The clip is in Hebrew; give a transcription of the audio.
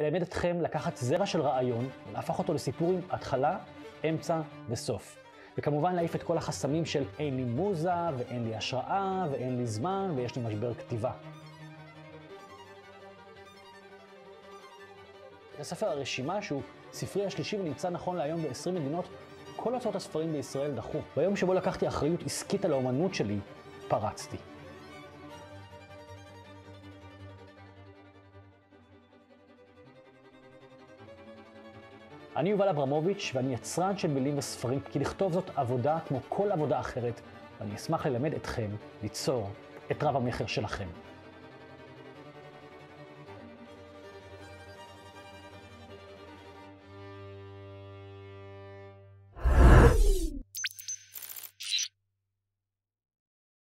אלמד אתכם לקחת זרע של רעיון ולהפוך אותו לסיפור עם התחלה, אמצע וסוף. וכמובן להעיף את כל החסמים של אין לי מוזה ואין לי השראה ואין לי זמן ויש לי משבר כתיבה. הספר הרשימה, שהוא ספרי השלישי ונמצא נכון להיום ב-20 מדינות, כל הוצאות הספרים בישראל דחו. ביום שבו לקחתי אחריות עסקית על האומנות שלי, פרצתי. אני יובל אברמוביץ' ואני יצרן של מילים וספרים, כי לכתוב זאת עבודה כמו כל עבודה אחרת, ואני אשמח ללמד אתכם ליצור את רב המחר שלכם.